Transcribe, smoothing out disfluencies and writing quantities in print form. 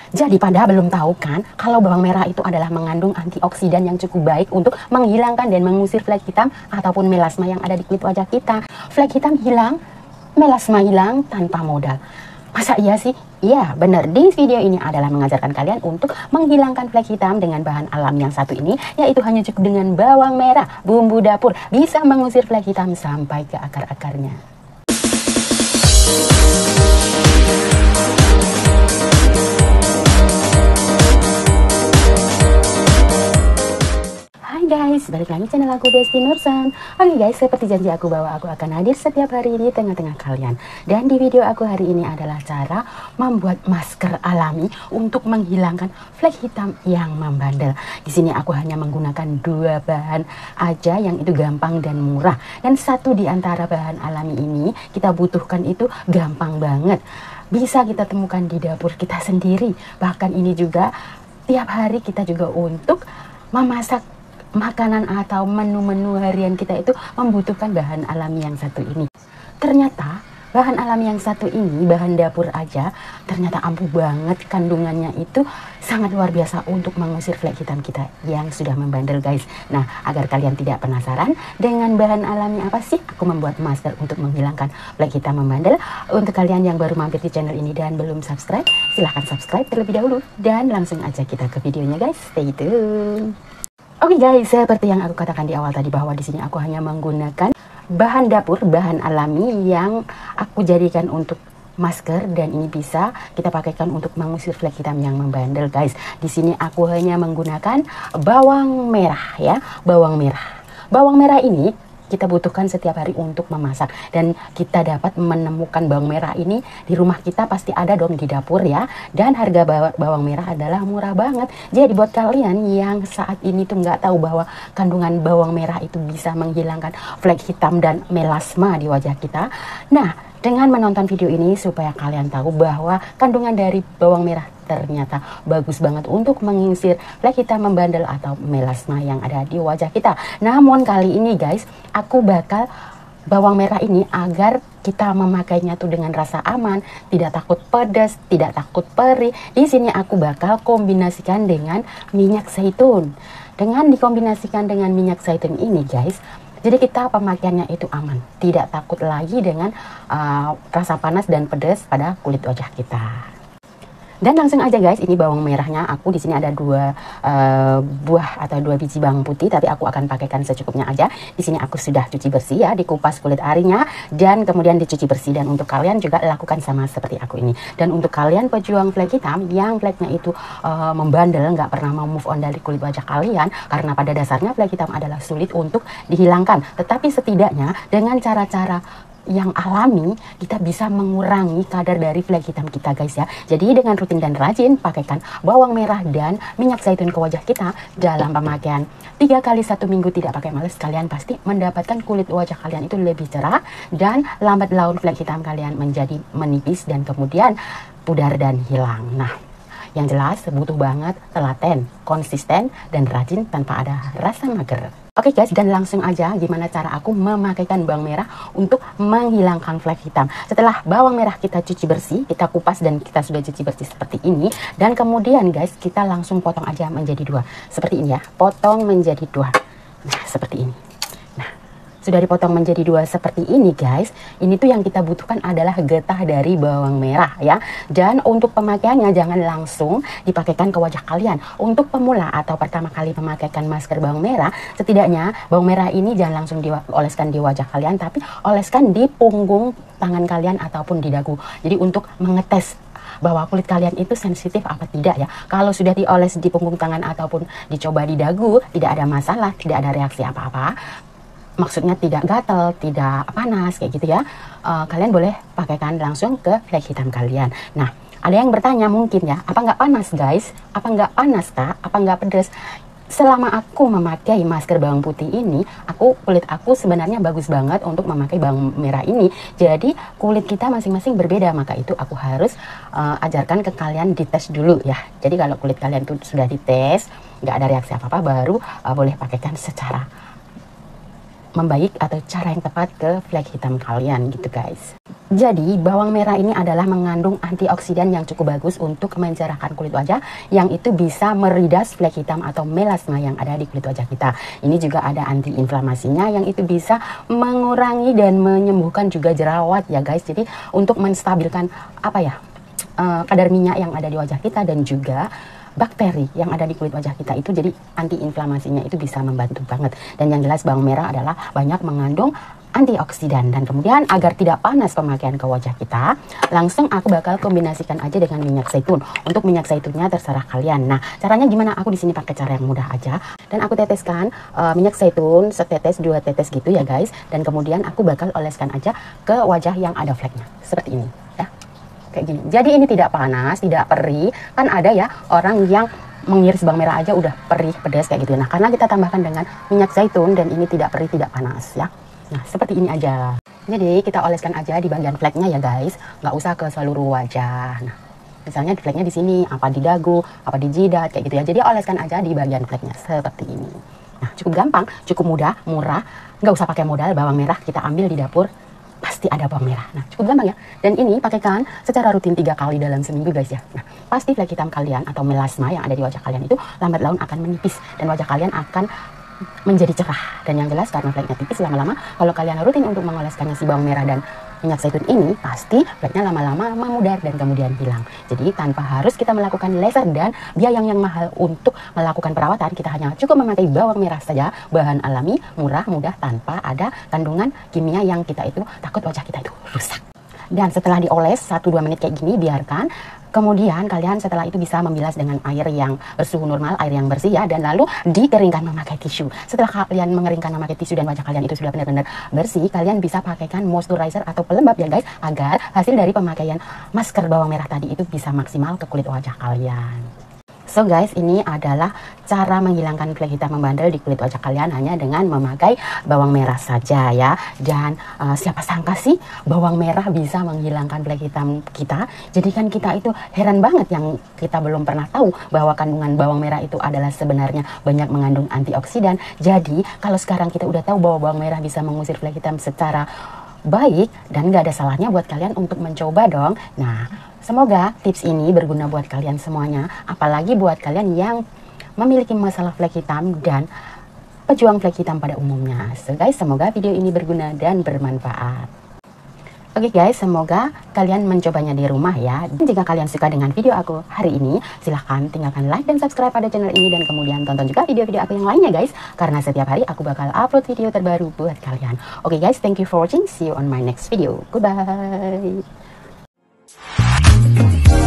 Jadi pada belum tahu kan kalau bawang merah itu adalah mengandung antioksidan yang cukup baik untuk menghilangkan dan mengusir flek hitam ataupun melasma yang ada di kulit wajah kita. Flek hitam hilang, melasma hilang tanpa modal. Masa iya sih? Iya benar, di video ini adalah mengajarkan kalian untuk menghilangkan flek hitam dengan bahan alam yang satu ini, yaitu hanya cukup dengan bawang merah, bumbu dapur, bisa mengusir flek hitam sampai ke akar-akarnya. Guys, balik lagi channel aku Besti Nursan. Oke guys, seperti janji aku bahwa aku akan hadir setiap hari di tengah-tengah kalian. Dan di video aku hari ini adalah cara membuat masker alami untuk menghilangkan flek hitam yang membandel. Di sini aku hanya menggunakan dua bahan aja yang itu gampang dan murah. Dan satu di antara bahan alami ini kita butuhkan itu gampang banget. Bisa kita temukan di dapur kita sendiri. Bahkan ini juga tiap hari kita juga untuk memasak makanan atau menu-menu harian kita itu membutuhkan bahan alami yang satu ini. Ternyata bahan alami yang satu ini, bahan dapur aja, ternyata ampuh banget kandungannya itu sangat luar biasa untuk mengusir flek hitam kita yang sudah membandel guys. Nah, agar kalian tidak penasaran dengan bahan alami apa sih aku membuat masker untuk menghilangkan flek hitam membandel. Untuk kalian yang baru mampir di channel ini dan belum subscribe, silahkan subscribe terlebih dahulu. Dan langsung aja kita ke videonya guys, stay tune. Oke guys, seperti yang aku katakan di awal tadi bahwa di sini aku hanya menggunakan bahan dapur, bahan alami yang aku jadikan untuk masker dan ini bisa kita pakaikan untuk mengusir flek hitam yang membandel guys. Di sini aku hanya menggunakan bawang merah ya, bawang merah. Bawang merah ini kita butuhkan setiap hari untuk memasak dan kita dapat menemukan bawang merah ini di rumah kita pasti ada dong di dapur ya. Dan harga bawang merah adalah murah banget. Jadi buat kalian yang saat ini tuh nggak tahu bahwa kandungan bawang merah itu bisa menghilangkan flek hitam dan melasma di wajah kita, nah dengan menonton video ini supaya kalian tahu bahwa kandungan dari bawang merah ternyata bagus banget untuk mengusir flek hitam membandel atau melasma yang ada di wajah kita. Namun kali ini guys, aku bakal bawang merah ini agar kita memakainya tuh dengan rasa aman, tidak takut pedas, tidak takut perih. Di sini aku bakal kombinasikan dengan minyak zaitun. Dengan dikombinasikan dengan minyak zaitun ini guys, jadi kita pemakaiannya itu aman, tidak takut lagi dengan rasa panas dan pedas pada kulit wajah kita. Dan langsung aja guys, ini bawang merahnya aku di sini ada dua buah atau dua biji bawang putih, tapi aku akan pakaikan secukupnya aja. Di sini aku sudah cuci bersih ya, dikupas kulit arinya dan kemudian dicuci bersih. Dan untuk kalian juga lakukan sama seperti aku ini. Dan untuk kalian pejuang flek hitam yang fleknya itu membandel, nggak pernah mau move on dari kulit wajah kalian, karena pada dasarnya flek hitam adalah sulit untuk dihilangkan. Tetapi setidaknya dengan cara-cara yang alami kita bisa mengurangi kadar dari flek hitam kita guys ya. Jadi dengan rutin dan rajin pakaikan bawang merah dan minyak zaitun ke wajah kita dalam pemakaian 3 kali 1 minggu, tidak pakai males, kalian pasti mendapatkan kulit wajah kalian itu lebih cerah dan lambat laun flek hitam kalian menjadi menipis dan kemudian pudar dan hilang. Nah, yang jelas butuh banget telaten, konsisten dan rajin tanpa ada rasa mager. Oke guys, dan langsung aja gimana cara aku memakaikan bawang merah untuk menghilangkan flek hitam. Setelah bawang merah kita cuci bersih, kita kupas dan kita sudah cuci bersih seperti ini. Dan kemudian guys, kita langsung potong aja menjadi dua. Seperti ini ya, potong menjadi dua. Nah, seperti ini. Sudah dipotong menjadi dua seperti ini guys. Ini tuh yang kita butuhkan adalah getah dari bawang merah ya. Dan untuk pemakaiannya jangan langsung dipakaikan ke wajah kalian. Untuk pemula atau pertama kali memakaikan masker bawang merah, setidaknya bawang merah ini jangan langsung dioleskan di wajah kalian, tapi oleskan di punggung tangan kalian ataupun di dagu. Jadi untuk mengetes bahwa kulit kalian itu sensitif apa tidak ya. Kalau sudah dioles di punggung tangan ataupun dicoba di dagu, tidak ada masalah, tidak ada reaksi apa-apa, maksudnya tidak gatal, tidak panas kayak gitu ya, kalian boleh pakaikan langsung ke flek hitam kalian. Nah, ada yang bertanya mungkin ya, apa nggak panas guys? Apa nggak panas kak? Apa nggak pedas? Selama aku memakai masker bawang putih ini, kulit aku sebenarnya bagus banget untuk memakai bawang merah ini. Jadi kulit kita masing-masing berbeda, maka itu aku harus ajarkan ke kalian dites dulu ya. Jadi kalau kulit kalian tuh sudah dites, nggak ada reaksi apa-apa, baru boleh pakaikan secara membaik atau cara yang tepat ke flek hitam kalian gitu guys. Jadi bawang merah ini adalah mengandung antioksidan yang cukup bagus untuk mencerahkan kulit wajah, yang itu bisa meridas flek hitam atau melasma yang ada di kulit wajah kita. Ini juga ada antiinflamasinya yang itu bisa mengurangi dan menyembuhkan juga jerawat ya guys. Jadi untuk menstabilkan kadar minyak yang ada di wajah kita dan juga bakteri yang ada di kulit wajah kita itu, jadi antiinflamasinya itu bisa membantu banget. Dan yang jelas bawang merah adalah banyak mengandung antioksidan. Dan kemudian agar tidak panas pemakaian ke wajah kita, langsung aku bakal kombinasikan aja dengan minyak zaitun. Untuk minyak zaitunnya terserah kalian. Nah, caranya gimana? Aku di sini pakai cara yang mudah aja. Dan aku teteskan minyak zaitun setetes 2 tetes gitu ya guys. Dan kemudian aku bakal oleskan aja ke wajah yang ada fleknya seperti ini ya. Kayak gini. Jadi ini tidak panas, tidak perih. Kan ada ya orang yang mengiris bawang merah aja udah perih, pedas kayak gitu. Nah, karena kita tambahkan dengan minyak zaitun dan ini tidak perih, tidak panas ya. Nah, seperti ini aja. Jadi kita oleskan aja di bagian fleknya ya guys. Nggak usah ke seluruh wajah. Nah, misalnya di fleknya di sini, apa di dagu, apa di jidat kayak gitu ya. Jadi oleskan aja di bagian fleknya seperti ini. Nah, cukup gampang, cukup mudah, murah. Nggak usah pakai modal. Bawang merah kita ambil di dapur, pasti ada bawang merah. Nah, cukup gampang ya. Dan ini pakaikan secara rutin 3 kali dalam seminggu guys ya. Nah, pasti flek hitam kalian atau melasma yang ada di wajah kalian itu lambat laun akan menipis dan wajah kalian akan menjadi cerah. Dan yang jelas karena fleknya tipis, lama-lama kalau kalian rutin untuk mengoleskannya si bawang merah dan minyak zaitun ini, pasti fleknya lama-lama memudar dan kemudian hilang. Jadi tanpa harus kita melakukan laser dan biaya yang mahal untuk melakukan perawatan, kita hanya cukup memakai bawang merah saja, bahan alami, murah, mudah, tanpa ada kandungan kimia yang kita itu takut wajah kita itu rusak. Dan setelah dioles 1-2 menit kayak gini, biarkan. Kemudian kalian setelah itu bisa membilas dengan air yang bersuhu normal, air yang bersih ya, dan lalu dikeringkan memakai tisu. Setelah kalian mengeringkan memakai tisu dan wajah kalian itu sudah benar-benar bersih, kalian bisa pakaikan moisturizer atau pelembab ya guys, agar hasil dari pemakaian masker bawang merah tadi itu bisa maksimal ke kulit wajah kalian. So guys, ini adalah cara menghilangkan flek hitam membandel di kulit wajah kalian hanya dengan memakai bawang merah saja ya. Dan siapa sangka sih bawang merah bisa menghilangkan flek hitam kita. Jadi kan kita itu heran banget yang kita belum pernah tahu bahwa kandungan bawang merah itu adalah sebenarnya banyak mengandung antioksidan. Jadi kalau sekarang kita udah tahu bahwa bawang merah bisa mengusir flek hitam secara baik, dan gak ada salahnya buat kalian untuk mencoba dong. Nah, semoga tips ini berguna buat kalian semuanya, apalagi buat kalian yang memiliki masalah flek hitam dan pejuang flek hitam pada umumnya. So guys, semoga video ini berguna dan bermanfaat. Oke guys, semoga kalian mencobanya di rumah ya. Dan jika kalian suka dengan video aku hari ini, silahkan tinggalkan like dan subscribe pada channel ini. Dan kemudian tonton juga video-video aku yang lainnya guys, karena setiap hari aku bakal upload video terbaru buat kalian. Oke guys, thank you for watching. See you on my next video. Goodbye.